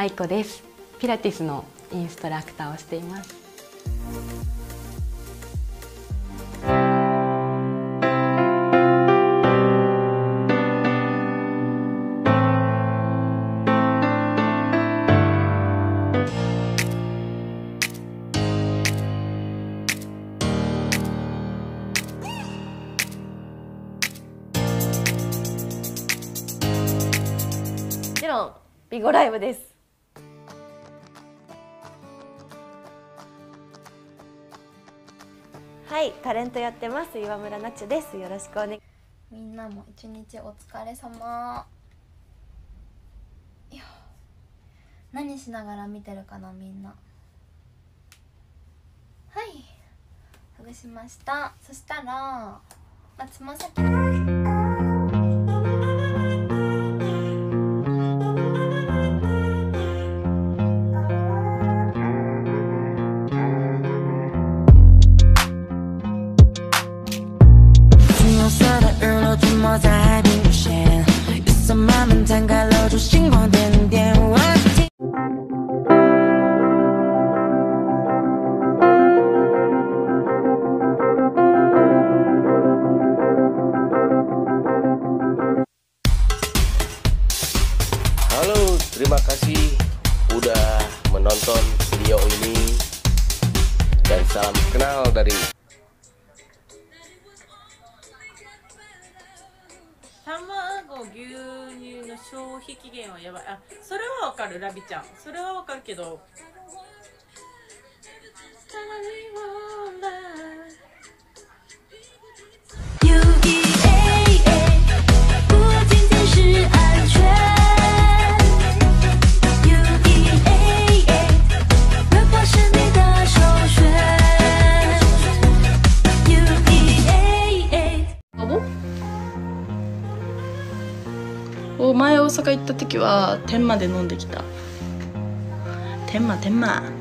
愛子です。ピラティスのインストラクターをしています。 もちろんビゴライブです。はい、タレントやってます岩村なっちゅです。よろしくお願い。 みんなも一日お疲れ様。いや、何しながら見てるかなみんな。はい、ほぐしました。そしたらつま先在海平线，夜色慢慢摊开，露出星光点点。我是 Halo, terima kasih udah menonton video ini dan salam kenal dari 卵牛乳の消費期限はやばい。あ、それはわかるラビちゃん。それはわかるけど。 前大阪行った時は天満で飲んできた。天満